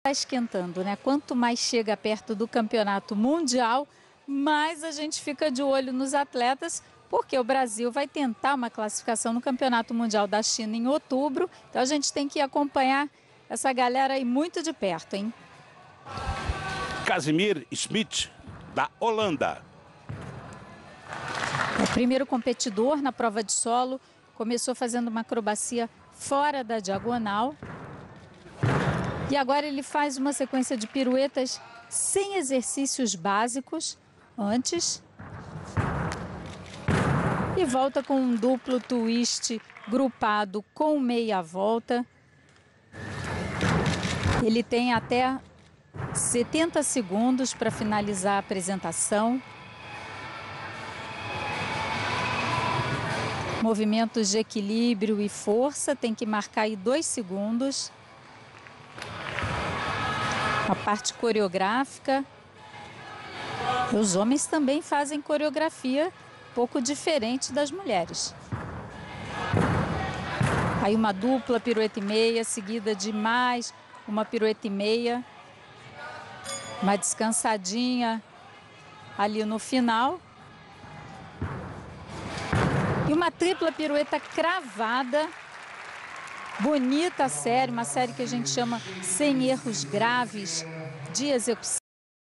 Está esquentando, né? Quanto mais chega perto do campeonato mundial, mais a gente fica de olho nos atletas, porque o Brasil vai tentar uma classificação no Campeonato Mundial da China em outubro. Então a gente tem que acompanhar essa galera aí muito de perto, hein? Casimir Smit, da Holanda. O primeiro competidor na prova de solo começou fazendo uma acrobacia fora da diagonal. E agora ele faz uma sequência de piruetas sem exercícios básicos antes. E volta com um duplo twist grupado com meia volta. Ele tem até 70 segundos para finalizar a apresentação. Movimentos de equilíbrio e força, tem que marcar aí 2 segundos. A parte coreográfica. Os homens também fazem coreografia um pouco diferente das mulheres. Aí uma dupla pirueta e meia, seguida de mais uma pirueta e meia. Uma descansadinha ali no final. E uma tripla pirueta cravada. Bonita a série, uma série que a gente chama Sem Erros Graves de Execução.